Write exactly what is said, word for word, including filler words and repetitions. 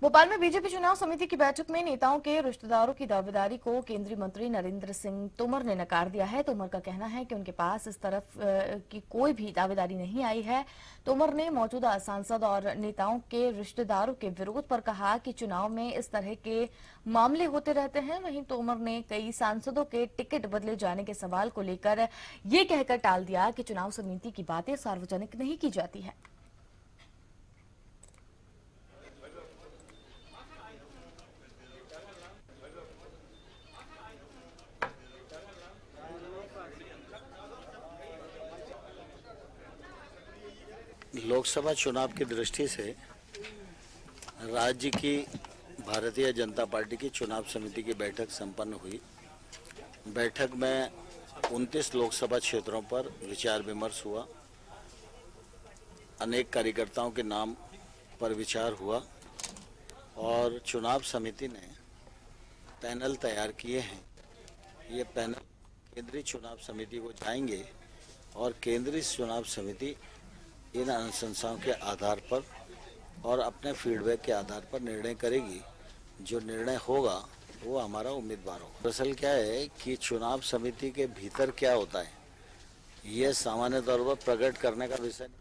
भोपाल में बीजेपी चुनाव समिति की बैठक में नेताओं के रिश्तेदारों की दावेदारी को केंद्रीय मंत्री नरेंद्र सिंह तोमर ने नकार दिया है। तोमर का कहना है कि उनके पास इस तरफ की कोई भी दावेदारी नहीं आई है। तोमर ने मौजूदा सांसद और नेताओं के रिश्तेदारों के विरोध पर कहा कि चुनाव में इस तरह के मामले होते रहते हैं। वहीं तोमर ने कई सांसदों के टिकट बदले जाने के सवाल को लेकर ये कहकर टाल दिया कि चुनाव समिति की बातें सार्वजनिक नहीं की जाती है। लोकसभा चुनाव की दृष्टि से राज्य की भारतीय जनता पार्टी की चुनाव समिति की बैठक संपन्न हुई। बैठक में उनतीस लोकसभा क्षेत्रों पर विचार विमर्श हुआ। अनेक कार्यकर्ताओं के नाम पर विचार हुआ और चुनाव समिति ने पैनल तैयार किए हैं। ये पैनल केंद्रीय चुनाव समिति को जाएंगे और केंद्रीय चुनाव समिति इन अनुशंसाओं के आधार पर और अपने फीडबैक के आधार पर निर्णय करेगी। जो निर्णय होगा वो हमारा उम्मीदवार होगा। दरअसल क्या है कि चुनाव समिति के भीतर क्या होता है ये सामान्य तौर पर प्रकट करने का विषय